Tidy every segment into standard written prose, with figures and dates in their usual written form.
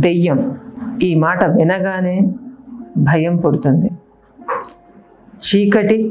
దెయ్యం ఈ మాట వినగానే భయం పుడుతుంది. చీకటి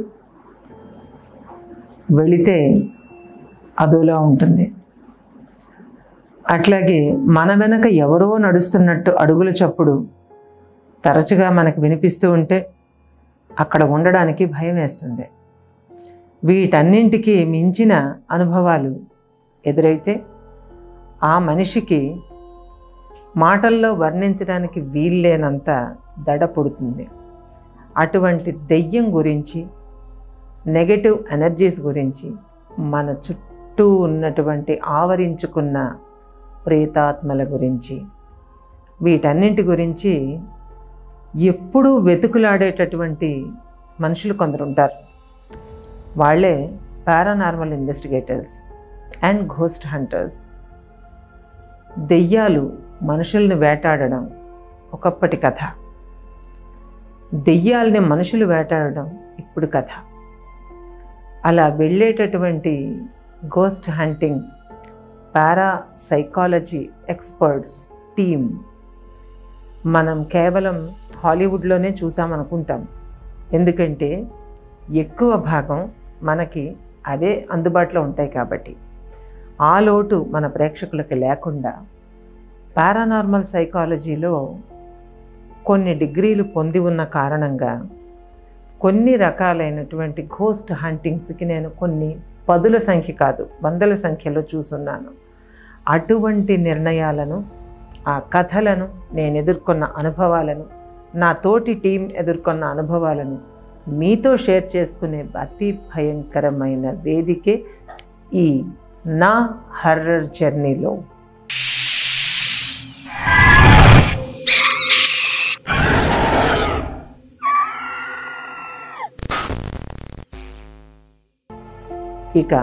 వెళితే అదోలా ఉంటుంది. అట్లాగే మన వెనక ఎవరో నడుస్తున్నట్టు అడుగుల చప్పుడు తరచుగా మనకు వినిపిస్తూ ఉంటే అక్కడ ఉండడానికి భయం వేస్తుంది. వీటన్నింటికి మించిన అనుభవాలు ఎదురైతే ఆ మనిషికి మాటల్లో వర్ణించడానికి వీల్లేనంత దడ పుడుతుంది. అటువంటి దెయ్యం గురించి, నెగటివ్ ఎనర్జీస్ గురించి, మన చుట్టూ ఉన్నటువంటి ఆవరించుకున్న ప్రేతాత్మల గురించి, వీటన్నింటి గురించి ఎప్పుడూ వెతుకులాడేటటువంటి మనుషులు కొందరు ఉంటారు. వాళ్ళే paranormal investigators and ghost hunters. దెయ్యాలు మనుషుల్ని వేటాడడం ఒకప్పటి కథ, దెయ్యాల్ని మనుషులు వేటాడడం ఇప్పుడు కథ. అలా వెళ్ళేటటువంటి ghost hunting parapsychology experts team మనం కేవలం హాలీవుడ్లోనే చూసామనుకుంటాం. ఎందుకంటే ఎక్కువ భాగం మనకి అవే అందుబాటులో ఉంటాయి కాబట్టి. ఆ లోటు మన ప్రేక్షకులకి లేకుండా పారానార్మల్ సైకాలజీలో కొన్ని డిగ్రీలు పొంది ఉన్న కారణంగా కొన్ని రకాలైనటువంటి ఘోస్ట్ హంటింగ్స్కి నేను కొన్ని పదుల సంఖ్య కాదు వందల సంఖ్యలో చూసున్నాను. అటువంటి నిర్ణయాలను, ఆ కథలను, నేను ఎదుర్కొన్న అనుభవాలను, నా తోటి టీం ఎదుర్కొన్న అనుభవాలను మీతో షేర్ చేసుకునే అతి భయంకరమైన వేదికే ఈ నా హర్రర్ జర్నీలో. ఇక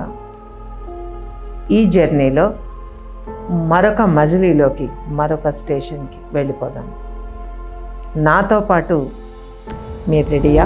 ఈ జర్నీలో మరొక మజిలీలోకి, మరొక స్టేషన్కి వెళ్ళిపోదాం. నాతో పాటు మీరు రెడీయా?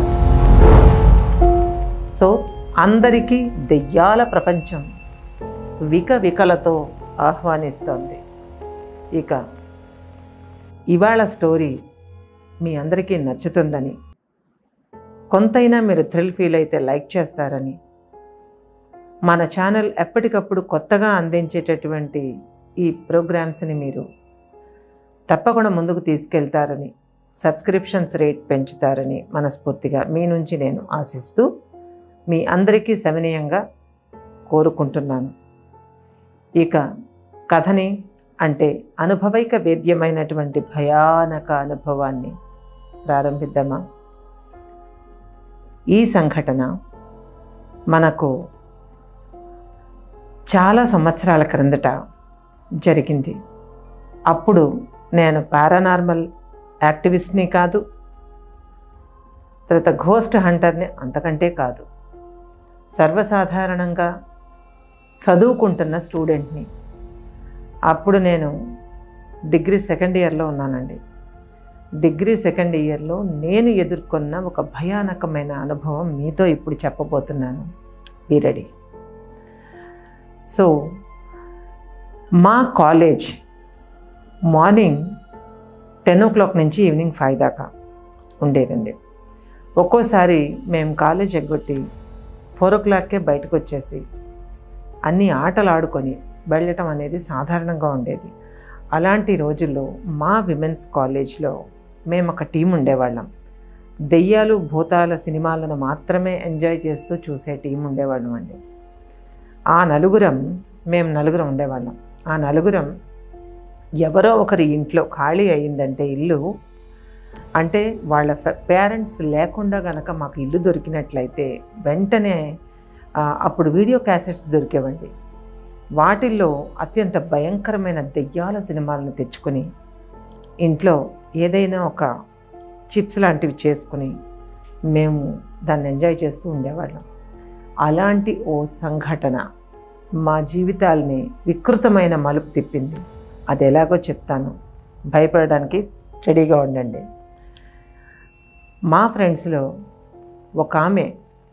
సో అందరికీ దెయ్యాల ప్రపంచం వికలతో ఆహ్వానిస్తోంది. ఇక ఇవాళ స్టోరీ మీ అందరికీ నచ్చుతుందని, కొంతైనా మీరు థ్రిల్ ఫీల్ అయితే లైక్ చేస్తారని, మన ఛానల్ ఎప్పటికప్పుడు కొత్తగా అందించేటటువంటి ఈ ప్రోగ్రామ్స్ని మీరు తప్పకుండా ముందుకు తీసుకెళ్తారని, సబ్స్క్రిప్షన్స్ రేట్ పెంచుతారని మనస్ఫూర్తిగా మీ నుంచి నేను ఆశిస్తూ మీ అందరికీ సవినయంగా కోరుకుంటున్నాను. ఇక కథని, అంటే అనుభవైక వేద్యమైనటువంటి భయానక అనుభవాన్ని ప్రారంభిద్దామా? ఈ సంఘటన మనకు చాలా సంవత్సరాల క్రిందట జరిగింది. అప్పుడు నేను పారానార్మల్ యాక్టివిస్ట్ని కాదు, తర్వాత ఘోస్ట్ హంటర్ని అంతకంటే కాదు. సర్వసాధారణంగా చదువుకుంటున్న స్టూడెంట్ని. అప్పుడు నేను డిగ్రీ సెకండ్ ఇయర్లో ఉన్నానండి. డిగ్రీ సెకండ్ ఇయర్లో నేను ఎదుర్కొన్న ఒక భయానకమైన అనుభవం మీతో ఇప్పుడు చెప్పబోతున్నాను. Be ready. సో మా కాలేజ్ మార్నింగ్ 10 o'clock నుంచి ఈవినింగ్ 5 దాకా ఉండేదండి. ఒక్కోసారి మేము కాలేజ్ ఎగ్గొట్టి 4 o'clockకే బయటకు వచ్చేసి అన్ని ఆటలు ఆడుకొని వెళ్ళటం అనేది సాధారణంగా ఉండేది. అలాంటి రోజుల్లో మా విమెన్స్ కాలేజ్లో మేము ఒక టీం ఉండేవాళ్ళం. దెయ్యాలు భూతాల సినిమాలను మాత్రమే ఎంజాయ్ చేస్తూ చూసే టీం ఉండేవాళ్ళం అండి. మేము నలుగురం ఉండేవాళ్ళం. ఆ నలుగురం ఎవరో ఒకరి ఇంట్లో ఖాళీ అయిందంటే ఇల్లు, అంటే వాళ్ళ పేరెంట్స్ లేకుండా కనుక మాకు ఇల్లు దొరికినట్లయితే వెంటనే అప్పుడు వీడియో క్యాసెట్స్ దొరికేవండి. వాటిల్లో అత్యంత భయంకరమైన దెయ్యాల సినిమాలను తెచ్చుకొని ఇంట్లో ఏదైనా ఒక చిప్స్ లాంటివి చేసుకుని మేము దాన్ని ఎంజాయ్ చేస్తూ ఉండేవాళ్ళం. అలాంటి ఓ సంఘటన మా జీవితాల్ని వికృతమైన మలుపు తిప్పింది. అది ఎలాగో చెప్తాను, భయపడడానికి రెడీగా ఉండండి. మా ఫ్రెండ్స్లో ఒక ఆమె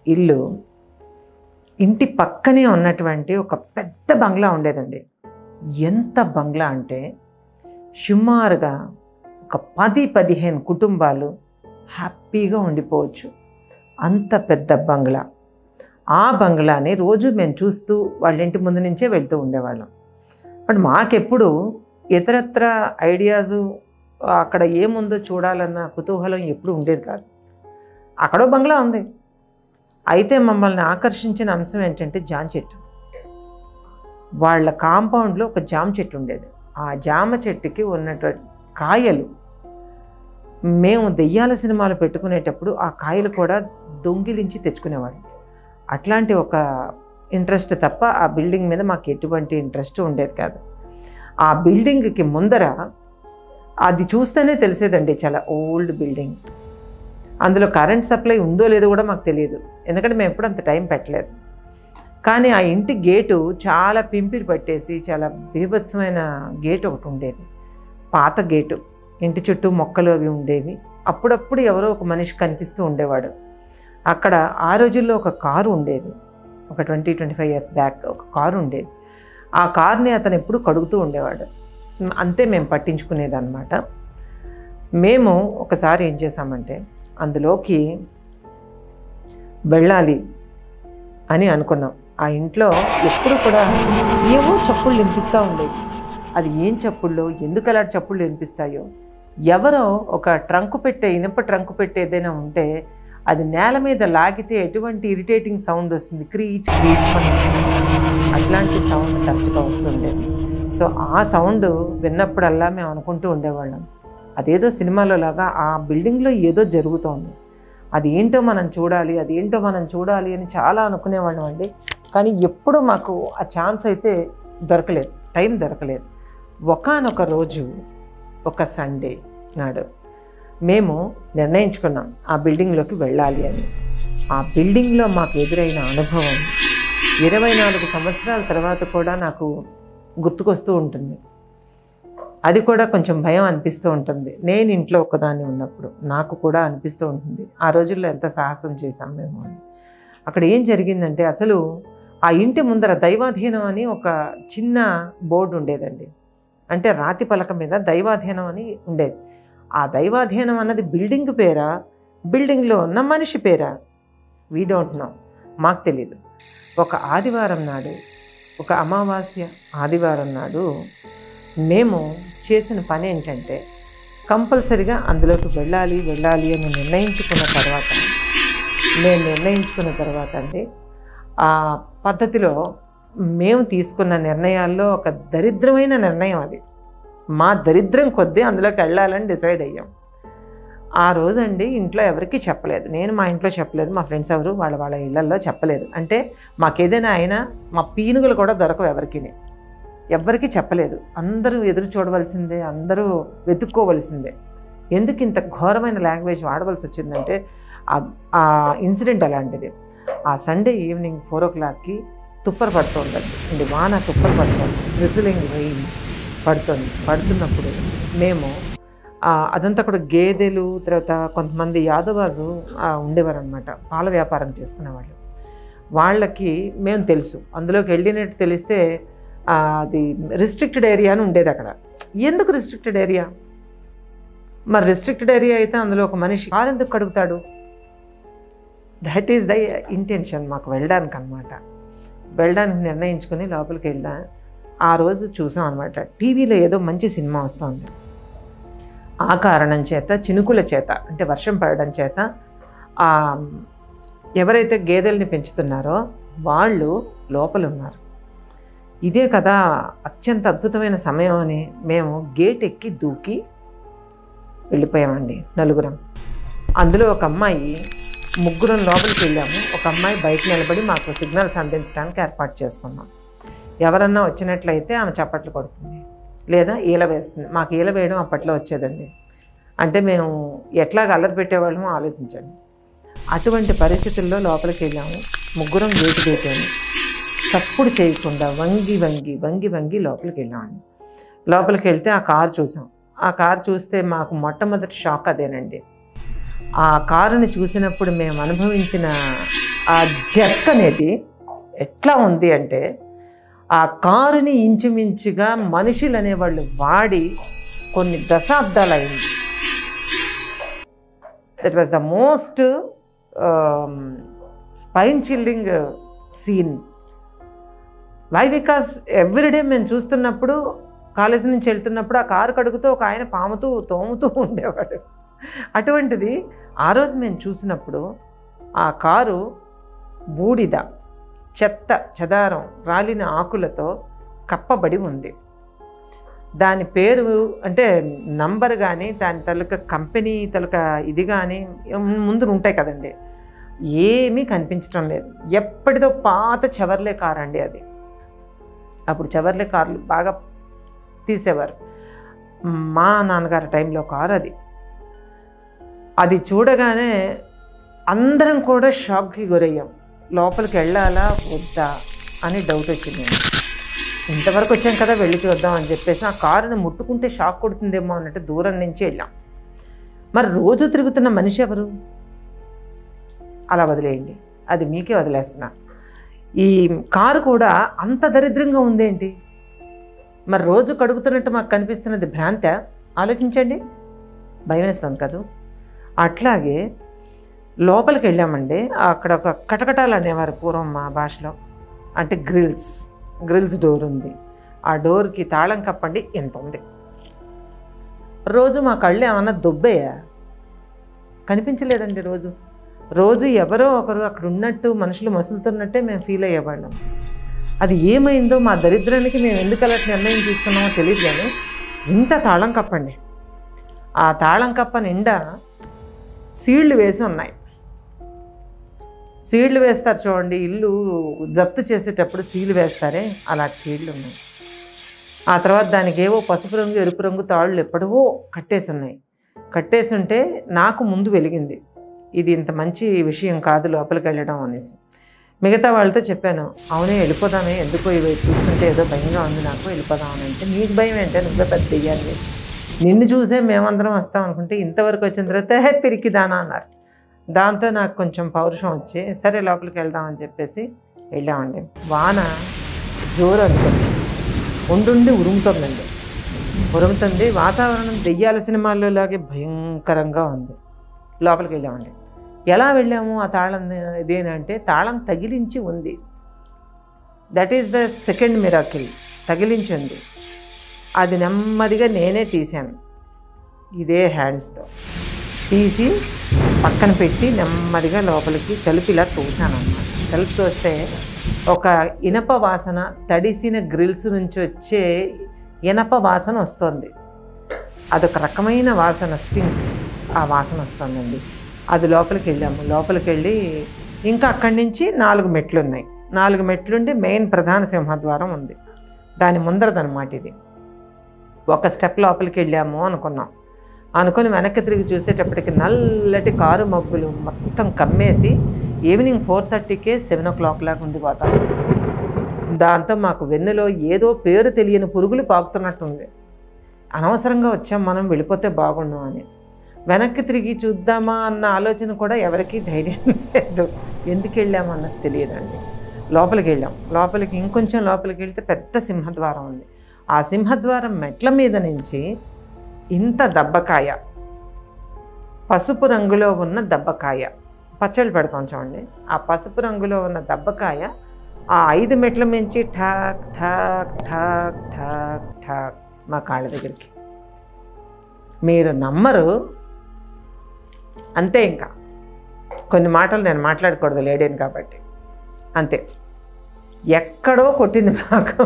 ఇంటి పక్కనే ఉన్నటువంటి ఒక పెద్ద బంగ్లా ఉండేదండి. ఎంత బంగ్లా అంటే సుమారుగా ఒక 10-15 కుటుంబాలు హ్యాపీగా ఉండిపోవచ్చు. అంత పెద్ద బంగ్లా. ఆ బంగ్లాని రోజు మేము చూస్తూ వాళ్ళ ఇంటి ముందు నుంచే వెళ్తూ ఉండేవాళ్ళం. బట్ మాకెప్పుడు ఇతరత్ర ఐడియాసు అక్కడ ఏముందో చూడాలన్న కుతూహలం ఎప్పుడు ఉండేది కాదు. అక్కడో బంగ్లా ఉంది. అయితే మమ్మల్ని ఆకర్షించిన అంశం ఏంటంటే జామ చెట్టు. వాళ్ళ కాంపౌండ్లో ఒక జామ చెట్టు ఉండేది. ఆ జామ చెట్టుకి ఉన్నటువంటి కాయలు మేము దెయ్యాల సినిమాలు పెట్టుకునేటప్పుడు ఆ కాయలు కూడా దొంగిలించి తెచ్చుకునేవాళ్ళం. అట్లాంటి ఒక ఇంట్రెస్ట్ తప్ప ఆ బిల్డింగ్ మీద మాకు ఎటువంటి ఇంట్రెస్ట్ ఉండేది కాదు. ఆ బిల్డింగ్కి ముందర అది చూస్తేనే తెలిసేదండి, చాలా ఓల్డ్ బిల్డింగ్. అందులో కరెంట్ సప్లై ఉందో లేదో కూడా మాకు తెలియదు, ఎందుకంటే మేము ఎప్పుడు అంత టైం పెట్టలేదు. కానీ ఆ ఇంటి గేటు చాలా పింపిరి పట్టేసి చాలా బీభత్సమైన గేటు ఒకటి ఉండేది, పాత గేటు. ఇంటి చుట్టూ మొక్కలు అవి ఉండేవి. అప్పుడప్పుడు ఎవరో ఒక మనిషి కనిపిస్తూ ఉండేవాడు. అక్కడ ఆ రోజుల్లో ఒక కారు ఉండేది, ఒక 20-25 years బ్యాక్ ఒక కారు ఉండేది. ఆ కార్ని అతను ఎప్పుడు కడుగుతూ ఉండేవాడు. అంతే మేము పట్టించుకునేది అన్నమాట. మేము ఒకసారి ఏం చేసామంటే అందులోకి వెళ్ళాలి అని అనుకున్నాం. ఆ ఇంట్లో ఎప్పుడు కూడా ఏవో చప్పుళ్ళు వినిపిస్తూ ఉండేవి. అది ఏం చప్పుళ్ళు, ఎందుకు అలాంటి చప్పుళ్ళు వినిపిస్తాయో, ఎవరో ఒక ట్రంకు పెట్టే ఇనుప ట్రంకు పెట్టే ఏదైనా ఉంటే అది నేల మీద లాగితే ఎటువంటి ఇరిటేటింగ్ సౌండ్ వస్తుంది, క్రీచ్ క్రీచ్ అని. అట్లాంటి సౌండ్ తరచుగా వస్తుండేది. సో ఆ సౌండ్ విన్నప్పుడల్లా మేము అనుకుంటూ ఉండేవాళ్ళం, అదేదో సినిమాలో లాగా ఆ బిల్డింగ్లో ఏదో జరుగుతోంది, అది ఏంటో మనం చూడాలి, అది ఏంటో మనం చూడాలి అని చాలా అనుకునేవాళ్ళం అండి. కానీ ఎప్పుడూ మాకు ఆ ఛాన్స్ అయితే దొరకలేదు, టైం దొరకలేదు. ఒకానొక రోజు ఒక సండే నాడు మేము నిర్ణయించుకున్నాం ఆ బిల్డింగ్లోకి వెళ్ళాలి అని. ఆ బిల్డింగ్లో మాకు ఎదురైన అనుభవం 24 సంవత్సరాల తర్వాత కూడా నాకు గుర్తుకొస్తూ ఉంటుంది. అది కూడా కొంచెం భయం అనిపిస్తూ ఉంటుంది. నేను ఇంట్లో ఒకదాన్ని ఉన్నప్పుడు నాకు కూడా అనిపిస్తూ ఉంటుంది, ఆ రోజుల్లో ఎంత సాహసం చేశాం మేము అని. అక్కడ ఏం జరిగిందంటే అసలు ఆ ఇంటి ముందర దైవాధీనం అని ఒక చిన్న బోర్డు ఉండేదండి. అంటే రాతి పలక మీద దైవాధీనం అని ఉండేది. ఆ దైవాధీనం అన్నది బిల్డింగ్ పేరా, బిల్డింగ్లో ఉన్న మనిషి పేరా, వీ డోంట్ నో, మాకు తెలీదు. ఒక ఆదివారం నాడు, ఒక అమావాస్య ఆదివారం నాడు మేము చేసిన పని ఏంటంటే కంపల్సరిగా అందులోకి వెళ్ళాలి అని నిర్ణయించుకున్న తర్వాత అండి ఆ పద్ధతిలో మేము తీసుకున్న నిర్ణయాల్లో ఒక దరిద్రమైన నిర్ణయం అది. మా దరిద్రం కొద్దీ అందులోకి వెళ్ళాలని డిసైడ్ అయ్యాం. ఆ రోజండి ఇంట్లో ఎవరికి చెప్పలేదు, నేను మా ఇంట్లో చెప్పలేదు, మా ఫ్రెండ్స్ ఎవరు వాళ్ళ ఇళ్లల్లో చెప్పలేదు. అంటే మాకేదైనా అయినా మా పీనుగులు కూడా దొరకవు ఎవరికి చెప్పలేదు. అందరూ ఎదురు చూడవలసిందే, అందరూ వెతుక్కోవలసిందే. ఎందుకు ఇంత ఘోరమైన లాంగ్వేజ్ వాడవలసి వచ్చిందంటే ఆ ఇన్సిడెంట్ అలాంటిది. ఆ సండే ఈవినింగ్ 4 o'clockకి తుప్పరు పడుతుందండి, వాన తుప్పరు పడుతుంది, డ్రిజిలింగ్ రెయిన్ పడుతున్నప్పుడు మేము అదంతా కూడా గేదెలు, తర్వాత కొంతమంది యాదవాజు ఉండేవారు అనమాట, పాల వ్యాపారం చేసుకునేవాళ్ళు. వాళ్ళకి మేము తెలుసు, అందులోకి వెళ్ళినట్టు తెలిస్తే అది రిస్ట్రిక్టెడ్ ఏరియా అని ఉండేది అక్కడ. ఎందుకు రిస్ట్రిక్టెడ్ ఏరియా? మరి రిస్ట్రిక్టెడ్ ఏరియా అయితే అందులో ఒక మనిషి కారు ఎందుకు కడుగుతాడు? దట్ ఈస్ ద ఇంటెన్షన్ మాకు వెళ్ళడానికి అనమాట. వెళ్ళడానికి నిర్ణయించుకొని లోపలికి వెళ్ళా. ఆ రోజు చూసాం అనమాట, టీవీలో ఏదో మంచి సినిమా వస్తుంది. ఆ కారణం చేత, చినుకుల చేత, అంటే వర్షం పడడం చేత ఎవరైతే గేదెల్ని పెంచుతున్నారో వాళ్ళు లోపల ఉన్నారు. ఇదే కదా అత్యంత అద్భుతమైన సమయం అని మేము గేట్ ఎక్కి దూకి వెళ్ళిపోయామండి, నలుగురం. అందులో ఒక అమ్మాయి, ముగ్గురం లోపలికి వెళ్ళాము. ఒక అమ్మాయి బయట నిలబడి మాకు సిగ్నల్స్ అందించడానికి ఏర్పాటు చేసుకున్నాం. ఎవరన్నా వచ్చినట్లయితే ఆమె చప్పట్లు కొడుతుంది, లేదా ఈల వేస్తుంది. మాకు ఈల వేయడం అప్పట్లో వచ్చేదండి. అంటే మేము ఎట్లాగ అల్లరి పెట్టేవాళ్ళమో ఆలోచించండి. అటువంటి పరిస్థితుల్లో లోపలికి వెళ్ళాము. ముగ్గురం గేటు పెట్టాము. చప్పుడు చేయకుండా వంగి లోపలికి వెళ్ళామండి. లోపలికి వెళ్తే ఆ కారు చూసాం. ఆ కారు చూస్తే మాకు మొట్టమొదటి షాక్ అదేనండి. ఆ కారుని చూసినప్పుడు మేము అనుభవించిన ఆ జర్క్ అనేది ఎట్లా ఉంది అంటే, ఆ కారుని ఇంచుమించుగా మనుషులు అనేవాళ్ళు వాడి కొన్ని దశాబ్దాలు అయింది. That was the most spine chilling scene. Why? Because everyday మేము చూస్తున్నప్పుడు, కాలేజీ నుంచి వెళ్తున్నప్పుడు ఆ కారు కడుగుతూ ఒక ఆయన పాముతూ తోముతూ ఉండేవాడు. అటువంటిది ఆ రోజు మేము చూసినప్పుడు ఆ కారు బూడిద, చెత్త చెదారం, రాలిన ఆకులతో కప్పబడి ఉంది. దాని పేరు అంటే నంబర్ కానీ, దాని తలక కంపెనీ తలక ఇది కానీ ముందు ఉంటాయి కదండి, ఏమీ కనిపించడం లేదు. ఎప్పటిదో పాత చెవర్లే కారు అండి అది. అప్పుడు చెవర్లే కార్లు బాగా తీసేవారు. మా నాన్నగారి టైంలో కారు అది. అది చూడగానే అందరం కూడా షాక్కి గురయ్యాం. లోపలికి వెళ్ళాలా వద్దా అని డౌట్ వచ్చింది. ఇంతవరకు వచ్చాం కదా, వెళ్ళి చూద్దాం అని చెప్పేసి ఆ కారుని ముట్టుకుంటే షాక్ కొడుతుందేమో అన్నట్టు దూరం నుంచి వెళ్ళాం. మరి రోజు తిరుగుతున్న మనిషి ఎవరు? అలా వదిలేయండి, అది మీకే వదిలేస్తున్నా. ఈ కారు కూడా అంత దరిద్రంగా ఉందేంటి? మరి రోజు కడుగుతున్నట్టు మాకు కనిపిస్తున్నది భ్రాంతి? ఆలోచించండి, భయం వేస్తుంది కదా. అట్లాగే లోపలికి వెళ్ళామండి. అక్కడ ఒక కటకటాలు అనేవారు పూర్వం మా భాషలో, అంటే గ్రిల్స్ డోర్ ఉంది. ఆ డోర్కి తాళం కప్పండి, ఎంత ఉంది. రోజు మా కళ్ళు ఏమన్నా దొబ్బేయా? కనిపించలేదండి. రోజు ఎవరో ఒకరు అక్కడ ఉన్నట్టు, మనుషులు మసులుతున్నట్టే మేము ఫీల్ అయ్యేవాళ్ళం. అది ఏమైందో, మా దరిద్రానికి మేము ఎందుకు అలాంటి నిర్ణయం తీసుకున్నామో తెలియదు కానీ ఇంత తాళం కప్పండి. ఆ తాళం కప్ప నిండా సీళ్లు వేసి ఉన్నాయి. సీళ్లు వేస్తారు చూడండి, ఇల్లు జప్తు చేసేటప్పుడు సీళ్లు వేస్తారే, అలాంటి సీళ్లు ఉన్నాయి. ఆ తర్వాత దానికి ఏవో పసుపు రంగు, ఎరుపు రంగు తాళ్ళు ఎప్పుడవో కట్టేసి ఉన్నాయి. కట్టేసి ఉంటే నాకు ముందు వెలిగింది, ఇది ఇంత మంచి విషయం కాదు లోపలికి వెళ్ళడం అనేసి. మిగతా వాళ్ళతో చెప్పాను, అవునే వెళ్ళిపోదామే, ఎందుకో ఇవి చూస్తుంటే ఏదో భయంగా ఉంది నాకు, వెళ్ళిపోదామని. అంటే నీకు భయం ఏంటంటే నువ్వే పెద్ద దెయ్యాన్ని, నిన్ను చూసే మేమందరం వస్తాం అనుకుంటే ఇంతవరకు వచ్చిన తర్వాత పిరికిదానా అన్నారు. దాంతో నాకు కొంచెం పౌరుషం వచ్చి సరే లోపలికి వెళ్దామని చెప్పేసి వెళ్ళామండి. వాన జోరు అనుకుంది, ఉండుండి ఉరుముతుందండి, ఉరుముతుంది. వాతావరణం దెయ్యాల సినిమాల్లో లాగే భయంకరంగా ఉంది. లోపలికి వెళ్ళామండి. ఎలా వెళ్ళాము? ఆ తాళం ఇదేనంటే తాళం తగిలించి ఉంది. That is the second miracle. తగిలించి ఉంది. అది నెమ్మదిగా నేనే తీశాను, ఇదే హ్యాండ్స్తో తీసి పక్కన పెట్టి నెమ్మదిగా లోపలికి తలుపు ఇలా తోసాను అన్నమాట. తలుపు తోస్తే ఒక ఇనప వాసన, తడిసిన గ్రిల్స్ నుంచి వచ్చే ఇనప వాసన వస్తుంది. అదొక రకమైన వాసన, స్టింక్, ఆ వాసన వస్తుందండి. అది లోపలికి వెళ్ళాము. లోపలికి వెళ్ళి ఇంకా అక్కడి నుంచి 4 మెట్లు ఉన్నాయి. 4 మెట్లుండి మెయిన్ ప్రధాన సింహద్వారం ఉంది. దాని ముందరదనమాట ఇది. ఒక స్టెప్ లోపలికి వెళ్ళాము అనుకొని వెనక్కి తిరిగి చూసేటప్పటికి నల్లటి కారు మబ్బులు మొత్తం కమ్మేసి ఈవినింగ్ 4:30కే 7 o'clock లాగా ఉంది వాతావరణం. దాంతో మాకు వెన్నులో ఏదో పేరు తెలియని పురుగులు పాకుతున్నట్టుంది. అనవసరంగా వచ్చాం, మనం వెళ్ళిపోతే బాగుండు అని. వెనక్కి తిరిగి చూద్దామా అన్న ఆలోచన కూడా ఎవరికీ ధైర్యం లేదు. ఎందుకు వెళ్ళామన్నది తెలియదండి. లోపలికి వెళ్ళాం. లోపలికి ఇంకొంచెం లోపలికి వెళ్తే పెద్ద సింహద్వారం ఉంది. ఆ సింహద్వారం మెట్ల మీద నుంచి ఇంత దబ్బకాయ, పసుపు రంగులో ఉన్న దబ్బకాయ, పచ్చళ్ళు పెడతాం చూడండి, ఆ పసుపు రంగులో ఉన్న దబ్బకాయ ఆ 5 మెట్ల మించి ఠాక్ ఠాక్ ఠాక్ ఠాక్ ఠాక్ మా కాళ్ళ దగ్గరికి. మీరు నమ్మరు. అంతే, ఇంకా కొన్ని మాటలు నేను మాట్లాడకూడదు, లేడీని కాబట్టి. అంతే, ఎక్కడో కొట్టింది మాకు.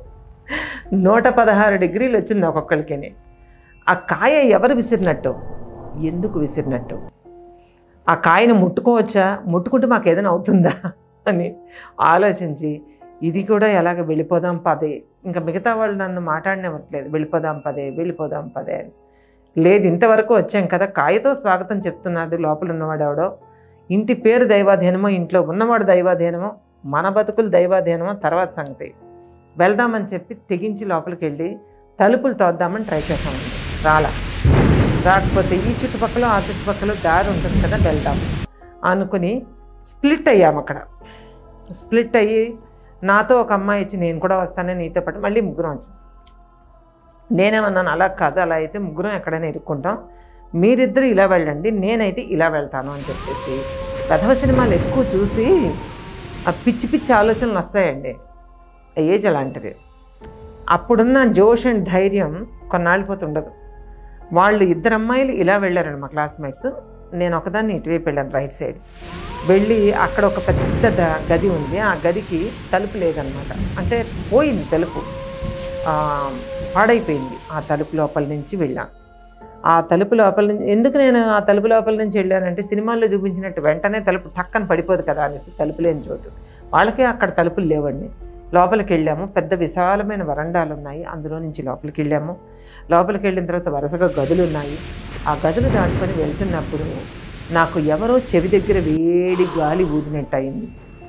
116 degrees వచ్చింది ఒక్కొక్కరికి. ఆ కాయ ఎవరు విసిరినట్టు, ఎందుకు విసిరినట్టు, ఆ కాయను ముట్టుకోవచ్చా, ముట్టుకుంటే మాకు ఏదైనా అవుతుందా అని ఆలోచించి ఇది కూడా ఎలాగ వెళ్ళిపోదాం పదే, ఇంకా మిగతా వాళ్ళు నన్ను మాట్లాడనివ్వట్లేదు, వెళ్ళిపోదాం పదే అని. లేదు, ఇంతవరకు వచ్చాం కదా, కాయతో స్వాగతం చెప్తున్నాడు లోపల ఉన్నవాడు ఎవడో. ఇంటి పేరు దైవాధీనమో, ఇంట్లో ఉన్నవాడు దైవాధీనమో, మన బతుకులు దైవాధీనమో తర్వాత సంగతి. వెళ్దామని చెప్పి తెగించి లోపలికి వెళ్ళి తలుపులు తోద్దామని ట్రై చేసామండి. రాకపోతే ఈ చుట్టుపక్కల ఆ చుట్టుపక్కల దారి ఉంటుంది కదా, వెళ్దాము అనుకుని స్ప్లిట్ అయ్యాము. అక్కడ స్ప్లిట్ అయ్యి నాతో ఒక అమ్మాయి ఇచ్చి నేను కూడా వస్తానని నీతో పాటు మళ్ళీ ముగ్గురం వచ్చేసాం. నేనేమన్నాను, అలా కాదు, అలా అయితే ముగ్గురం ఎక్కడైనా ఇరుక్కుంటాం, మీరిద్దరు ఇలా వెళ్ళండి, నేనైతే ఇలా వెళ్తాను అని చెప్పేసి. కథవ సినిమాలు ఎక్కువ చూసి ఆ పిచ్చి పిచ్చి ఆలోచనలు వస్తాయండి. ఏజ్ అలాంటిది. అప్పుడున్న జోష్ అండ్ ధైర్యం కొన్నాళ్ళిపోతుండదు. వాళ్ళు ఇద్దరు అమ్మాయిలు ఇలా వెళ్ళారండి మా క్లాస్మేట్స్, నేను ఒకదాన్ని ఇటువైపు వెళ్ళాను రైట్ సైడ్. వెళ్ళి అక్కడ ఒక పెద్ద గది ఉంది, ఆ గదికి తలుపు లేదనమాట. అంటే పోయింది తలుపు, పాడైపోయింది. ఆ తలుపు లోపల నుంచి వెళ్ళాను. ఆ తలుపు లోపల నుంచి ఎందుకు నేను ఆ తలుపు లోపల నుంచి వెళ్ళానంటే, సినిమాల్లో చూపించినట్టు వెంటనే తలుపు టక్కన పడిపోదు కదా అనేసి తలుపు లేని చోటు. వాళ్ళకే అక్కడ తలుపులు లేవండి. లోపలికి వెళ్ళాము. పెద్ద విశాలమైన వరండాలు ఉన్నాయి, అందులో నుంచి లోపలికి వెళ్ళాము. లోపలికి వెళ్ళిన తర్వాత వరుసగా గదులు ఉన్నాయి. ఆ గదులు దాటుకొని వెళ్తున్నప్పుడు నాకు ఎవరో చెవి దగ్గర వేడి గాలి ఊదినట్టు అయింది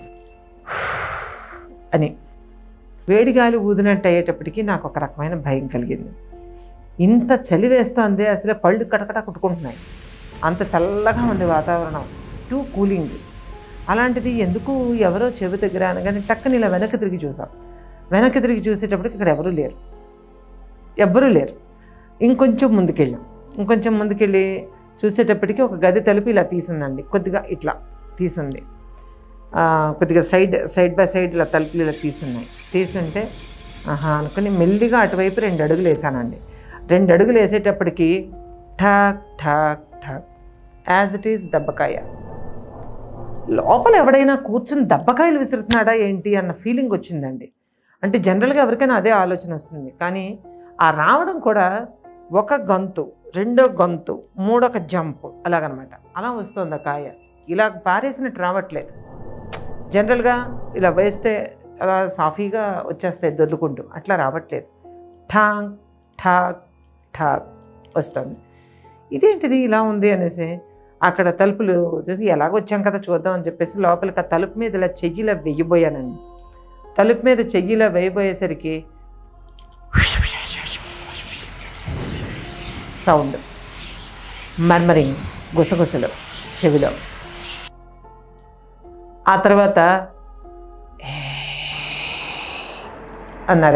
అని. వేడి గాలి ఊదినట్టు అయ్యేటప్పటికీ నాకు ఒక రకమైన భయం కలిగింది. ఇంత చలి వేస్తోంది, అసలు పళ్ళు కటకట కుట్టుకుంటున్నాయి. అంత చల్లగా ఉంది వాతావరణం, టూ కూలింగ్. అలాంటిది ఎందుకు ఎవరో చెవి దగ్గర అనగానే టక్కని ఇలా వెనక్కి తిరిగి చూసాం. వెనక్కి తిరిగి చూసేటప్పటికి ఇక్కడ ఎవ్వరూ లేరు. ఇంకొంచెం ముందుకెళ్ళి చూసేటప్పటికి ఒక గది తలుపు ఇలా తీసుందండి, కొద్దిగా ఇట్లా తీసుంది. కొద్దిగా సైడ్ బై సైడ్ ఇలా తలుపులు ఇలా తీసుంటే అనుకుని మెల్లిగా అటువైపు 2 అడుగులు వేసానండి. 2 అడుగులు వేసేటప్పటికి ఠాక్ ఠాక్ ఠాక్ యాజ్ ఇట్ ఈజ్ దెబ్బకాయ. లోపల ఎవడైనా కూర్చుని దెబ్బకాయలు విసురుతున్నాడా ఏంటి అన్న ఫీలింగ్ వచ్చిందండి. అంటే జనరల్గా ఎవరికైనా అదే ఆలోచన వస్తుంది, కానీ ఆ రావడం కూడా ఒక గంతు, 2వ గంతు, 3వ జంప్ అలాగనమాట. అలా వస్తుంది ఆ కాయ. ఇలా పారేసినట్టు రావట్లేదు. జనరల్గా ఇలా వేస్తే అలా సాఫీగా వచ్చేస్తాయి దొర్లుకుంటూ, అట్లా రావట్లేదు. ఠాక్ ఠాక్ ఠాక్ వస్తుంది. ఇదేంటిది ఇలా ఉంది అనేసి అక్కడ తలుపులు చూసి ఎలాగొచ్చాం కదా చూద్దాం అని చెప్పేసి లోపలికి ఆ తలుపు మీద ఇలా చెయ్యిలా వెయ్యబోయానండి. తలుపు మీద చెయ్యిలా వేయబోయేసరికి సౌండ్, మర్మరింగ్, గుసగుసలు చెవిలో. ఆ తర్వాత అన్నారు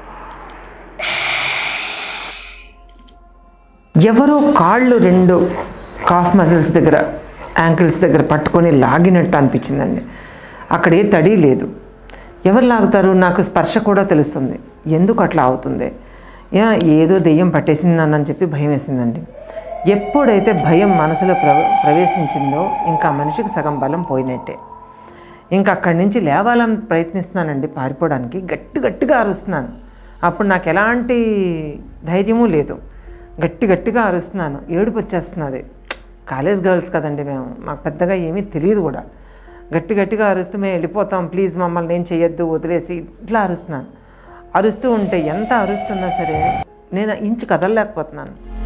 ఎవరో కాళ్ళు 2 కాఫ్ మజిల్స్ దగ్గర, యాంకిల్స్ దగ్గర పట్టుకొని లాగినట్టు అనిపించిందండి. అక్కడ ఏ తడి లేదు. ఎవరు లాగుతారు? నాకు స్పర్శ కూడా తెలుస్తుంది. ఎందుకు అట్లా అవుతుంది? ఏదో దెయ్యం పట్టేసిందని చెప్పి భయం వేసిందండి. ఎప్పుడైతే భయం మనసులో ప్రవేశించిందో ఇంకా మనిషికి సగం బలం పోయినట్టే. ఇంకా అక్కడి నుంచి లేవాలని ప్రయత్నిస్తున్నానండి, పారిపోవడానికి. గట్టిగా అరుస్తున్నాను. అప్పుడు నాకు ఎలాంటి ధైర్యమూ లేదు. గట్టిగా అరుస్తున్నాను. ఏడుపు వచ్చేస్తున్నది. కాలేజ్ గర్ల్స్ కదండి మేము, మాకు పెద్దగా ఏమీ తెలియదు కూడా. గట్టిగా అరుస్తూ మేము వెళ్ళిపోతాం, ప్లీజ్ మమ్మల్ని నేను చేయొద్దు, వదిలేసి ఇట్లా అరుస్తున్నాను. అరుస్తూ ఉంటే ఎంత అరుస్తున్నా సరే నేను ఇంచు కదలలేకపోతున్నాను.